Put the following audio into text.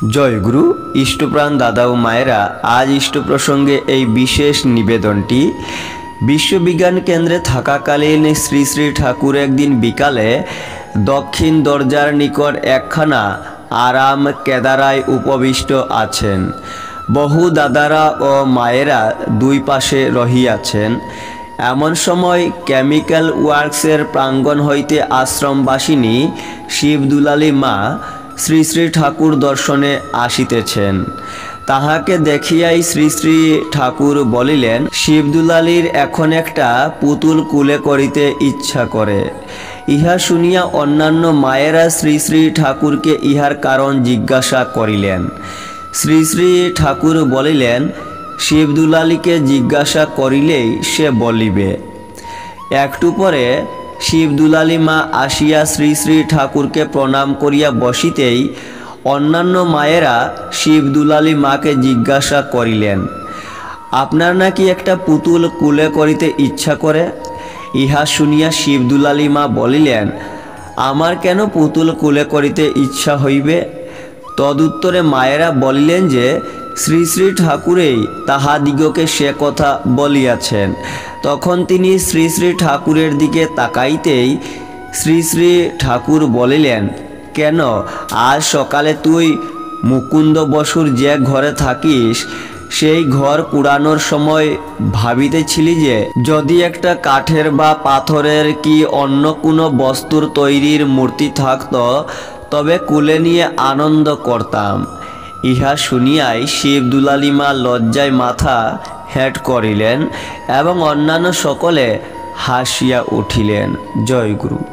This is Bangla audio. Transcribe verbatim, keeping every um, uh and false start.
জয় গুরু ইষ্টপ্রাণ দাদা ও মায়েরা, আজ ইষ্ট প্রসঙ্গে এই বিশেষ নিবেদনটি। বিশ্ববিজ্ঞান কেন্দ্রে থাকাকালীন শ্রী শ্রী ঠাকুর একদিন বিকালে দক্ষিণ দরজার নিকট একখানা আরাম কেদারায় উপবিষ্ট আছেন। বহু দাদারা ও মায়েরা দুই পাশে রহিয়াছেন। এমন সময় কেমিক্যাল ওয়ার্কসের প্রাঙ্গণ হইতে আশ্রমবাসিনী শিবদুলালী মা শ্রী শ্রী ঠাকুর দর্শনে আসিতেছেন। তাহাকে দেখিয়াই শ্রী শ্রী ঠাকুর বলিলেন, শিবদুলালীর এখন একটা পুতুল কুলে করিতে ইচ্ছা করে। ইহা শুনিয়া অন্যান্য মায়েরা শ্রী শ্রী ঠাকুরকে ইহার কারণ জিজ্ঞাসা করিলেন। শ্রী শ্রী ঠাকুর বলিলেন, শিবদুলালীকে জিজ্ঞাসা করিলেই সে বলিবে। একটু পরে শিবদুলালী মা আসিয়া শ্রী শ্রী ঠাকুরকে প্রণাম করিয়া বসিতেই অন্যান্য মায়েরা শিবদুলালী মাকে জিজ্ঞাসা করিলেন, আপনার নাকি একটা পুতুল কুলে করিতে ইচ্ছা করে? ইহা শুনিয়া শিবদুলালী মা বলিলেন, আমার কেন পুতুল কুলে করিতে ইচ্ছা হইবে? তদুত্তরে মায়েরা বলিলেন যে শ্রী শ্রী ঠাকুরেই তাহাদিগকে সে কথা বলিয়াছেন। তখন তিনি শ্রী শ্রী ঠাকুরের দিকে তাকাইতেই শ্রী শ্রী ঠাকুর বলিলেন, কেন আজ সকালে তুই মুকুন্দ বসুর যে ঘরে থাকিস সেই ঘর কুড়ানোর সময় ভাবিতেছিলি যে যদি একটা কাঠের বা পাথরের কি অন্য কোনো বস্তুর তৈরির মূর্তি থাকত তবে কুলে নিয়ে আনন্দ করতাম। ইহা শুনিয়াই শিবদুলালী মা লজ্জায় মাথা হেঁট করিলেন এবং অন্যান্য সকলে হাসিয়া উঠিলেন। জয় গুরু।